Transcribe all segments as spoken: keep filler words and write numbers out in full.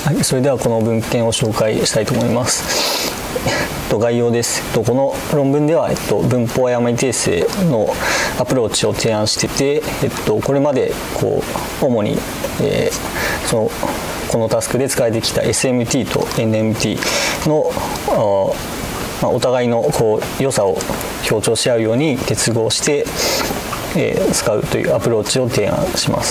はい、それではこの文献を紹介したいと思います。えっと、概要です。えっと、この論文では、えっと、文法誤り訂正のアプローチを提案してて、えっと、これまでこう主に、えー、そのこのタスクで使われてきた エスエムティー と エヌエムティー のまあ、お互いのこう良さを強調し合うように結合して、えー、使うというアプローチを提案します。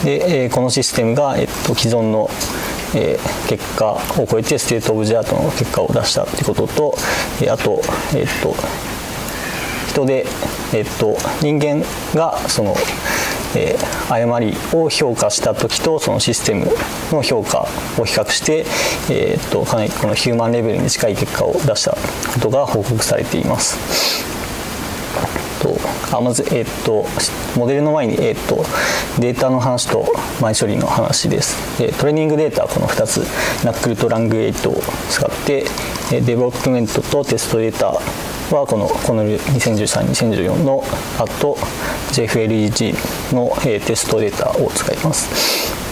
で、えー、このシステムが、えっと、既存の、えー、結果を超えてステートオブジャートの結果を出したということと、えー、あと、えっと、人で、えっと、人間がそのえー、誤りを評価したときとそのシステムの評価を比較して、えー、っとかなりこのヒューマンレベルに近い結果を出したことが報告されています。とあまず、えー、っとモデルの前に、えー、っとデータの話と前処理の話です。でトレーニングデータはこのふたつナックルとラングエイトを使って、デベロップメントとテストデータはこのコノルにせんじゅうさん、にせんじゅうよんのあと ジェイエフエルイージー の、えー、テストデータを使います。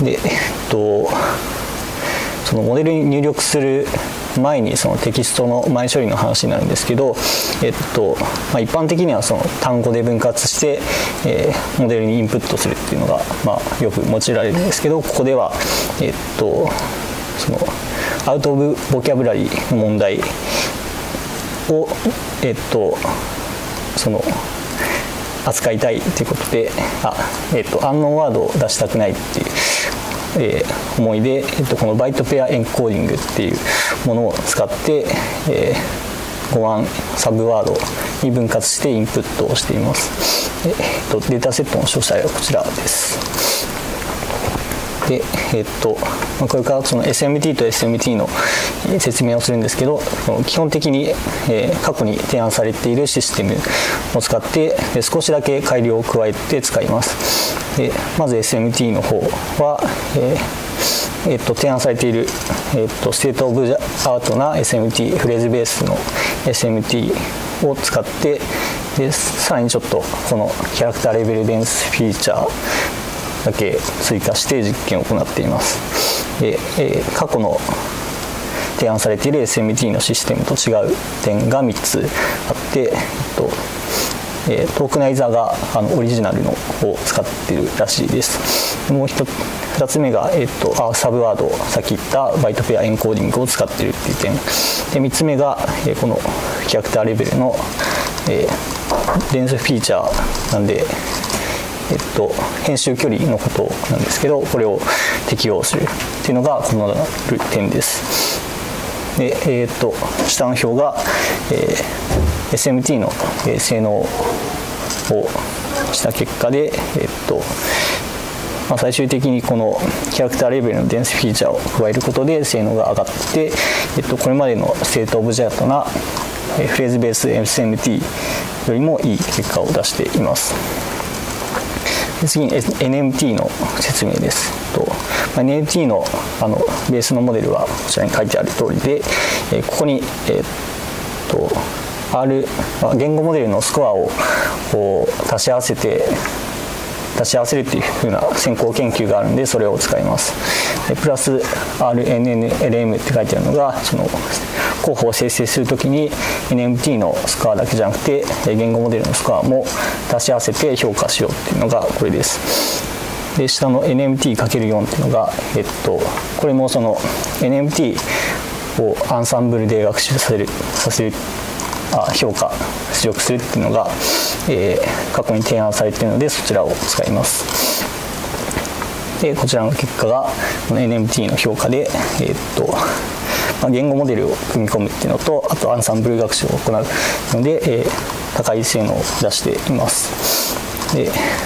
で、えっと、そのモデルに入力する前にそのテキストの前処理の話になるんですけど、えっとまあ、一般的にはその単語で分割して、えー、モデルにインプットするっていうのが、まあ、よく用いられるんですけど、ここでは、えっと、そのアウト・オブ・ボキャブラリーの問題を、えっと、その扱いたいということで、あ、えっと、アンノンワードを出したくないっていう、えー、思いで、えっと、このバイトペアエンコーディングっていうものを使って、えー、語案サブワードに分割してインプットをしています。えっと、データセットの詳細はこちらです。でえっとまあ、これからその エスエムティー と エスエムティー の説明をするんですけど、基本的に、えー、過去に提案されているシステムを使って少しだけ改良を加えて使います。でまず エスエムティー の方は、えーえー、と提案されている、えー、とステートオブアートな エスエムティー フレーズベースの エスエムティー を使って、でさらにちょっとこのキャラクターレベルデンスフィーチャーだけ追加して実験を行っています。で、えー、過去の提案されている エスエムティー のシステムと違う点がみっつあって、えっとえー、トークナイザーがあのオリジナルのを使っているらしいです。もう一つふたつめが、えー、とあサブワードさっき言ったバイトペアエンコーディングを使っているっていう点で、みっつめが、えー、このキャラクターレベルの、えー、レンズフィーチャーなんで、えっと、編集距離のことなんですけど、これを適用するっていうのがこの点です。で、えー、っと下の表が、えー、エスエムティー の、えー、性能をした結果で、えー、っとまあ、最終的にこのキャラクターレベルのデンスフィーチャーを加えることで性能が上がって、えー、っとこれまでのステートオブジェクトな、えー、フレーズベース エスエムティー よりもいい結果を出しています。次に エヌエムティー の説明です。と エヌエムティー の, あのベースのモデルはこちらに書いてある通りで、えー、ここに、えー、っと R 言語モデルのスコアをこう足し合わせて足し合わせるっていう風な先行研究があるんで、それを使います。でプラス アールエヌエヌエルエム って書いてあるのが、その候補を生成するときに エヌエムティー のスコアだけじゃなくて言語モデルのスコアも足し合わせて評価しようっていうのがこれです。で下の エヌエムティーかけるよん っていうのが、えっと、これもその エヌエムティー をアンサンブルで学習させるさせるあ評価出力するっていうのが、えー、過去に提案されているので、そちらを使います。でこちらの結果がこの エヌエムティー の評価で、えーっとまあ、言語モデルを組み込むっていうのと、あとアンサンブル学習を行うので、えー、高い性能を出しています。で、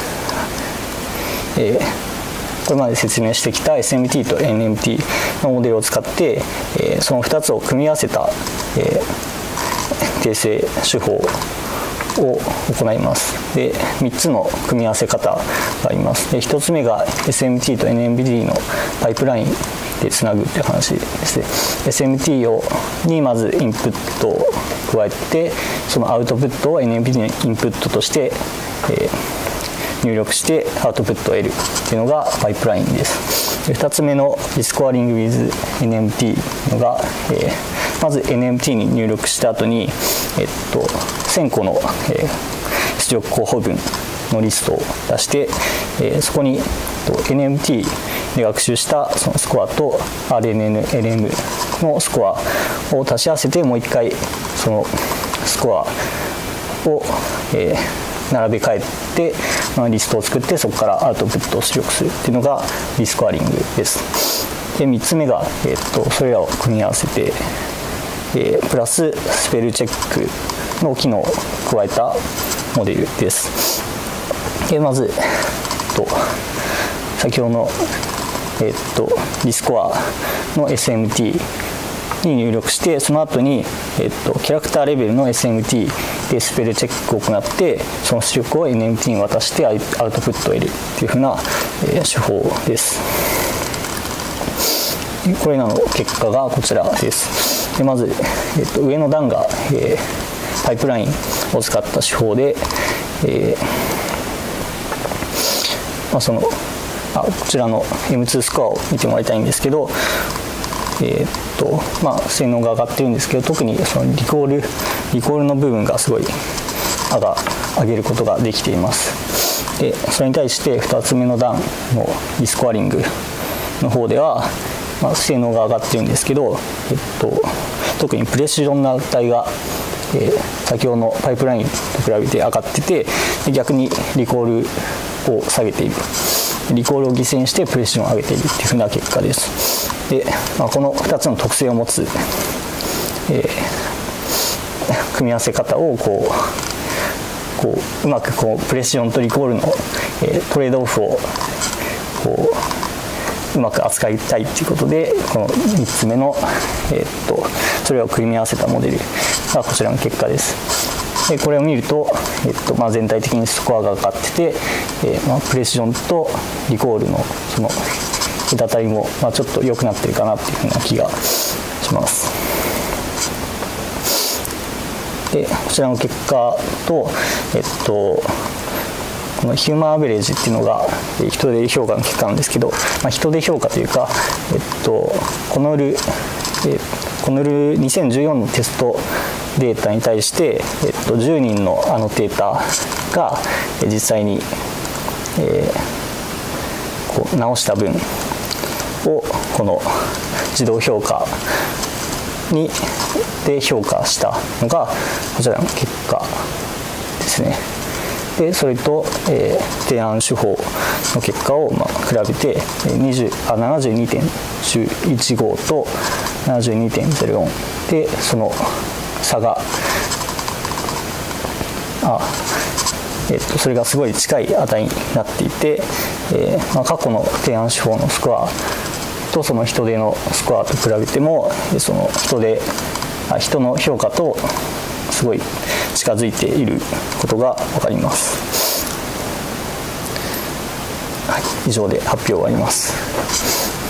えー、これまで説明してきた エスエムティー と エヌエムティー のモデルを使って、えー、そのふたつを組み合わせた、えー訂正手法を行います。でみっつの組み合わせ方があります。でひとつめが エスエムティー と エヌエムティー のパイプラインでつなぐという話ですね。 エスエムティー をにまずインプットを加えて、そのアウトプットを エヌエムティー のインプットとして、えー、入力してアウトプットを得るっていうのがパイプラインです。 ふたつめのリスコアリング with エヌエムティー のが、えー、まず エヌエムティー に入力した後に、えっと、せんこの、えー、出力候補文のリストを出して、えー、そこに エヌエムティー で学習したそのスコアと アールエヌエヌエルエム のスコアを足し合わせてもう一回そのスコアを、えー、並べ替えて、まあ、リストを作ってそこからアウトプットを出力するっていうのがリスコアリングです。でみっつめが、えー、とそれらを組み合わせて、えー、プラススペルチェックの機能を加えたモデルです。でまず、えっと、先ほどの、えっと、リスコアの エスエムティー に入力してその後に、えっと、キャラクターレベルの エスエムティー でスペルチェックを行ってその出力を エヌエムティー に渡してアウトプットを得るっていうふうな、えー、手法です。これらの結果がこちらです。でまず、えっと、上の段が、えー、パイプラインを使った手法で、えーまあ、そのあこちらの エムツー スコアを見てもらいたいんですけど、えーっとまあ、性能が上がってるんですけど特にそのリコールリコールの部分がすごい上が上げることができています。でそれに対してふたつめの段のリスコアリングの方では、まあ、性能が上がってるんですけど、えっと、特にプレシジョンな値が、えー、先ほどのパイプラインと比べて上がっててで逆にリコールを下げているリコールを犠牲にしてプレシジョンを上げているというふうな結果です。で、まあ、このふたつの特性を持つ、えー、組み合わせ方をこう、こう、うまくこうプレシジョンとリコールの、えー、トレードオフをこううまく扱いたいということでこのみっつめの、えー、っとそれを組み合わせたモデルがこちらの結果です。でこれを見ると、えっとまあ、全体的にスコアが上がってて、えーまあ、プレシジョンとリコールのその隔たりも、まあ、ちょっと良くなってるかなっていうふうな気がします。でこちらの結果と、えっと、このヒューマンアベレージっていうのが人手評価の結果なんですけど、まあ、人手評価というか、えっと、このル、えこのルにせんじゅうよんのテストデータに対して、えっと、じゅうにんのアノテーターが実際に、えー、こう直した分をこの自動評価にで評価したのがこちらの結果ですね。でそれと、えー、提案手法の結果を、まあ、比べてにじゅうあ ななじゅうにてんいちご と ななじゅうにてんゼロよん でその差があ、えっと、それがすごい近い値になっていて、えーまあ、過去の提案手法のスコアとその人手のスコアと比べてもその人手あ人の評価とすごい近づいていることが分かります。はい、以上で発表終わります。